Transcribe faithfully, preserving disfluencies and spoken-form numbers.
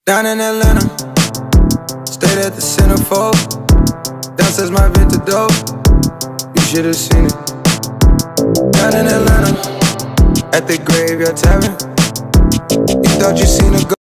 Down in Atlanta, stayed at the Centerfold. Downstairs my Vinta dope, you should've seen it. Down in Atlanta, at the Graveyard Tavern, you thought you seen a ghost.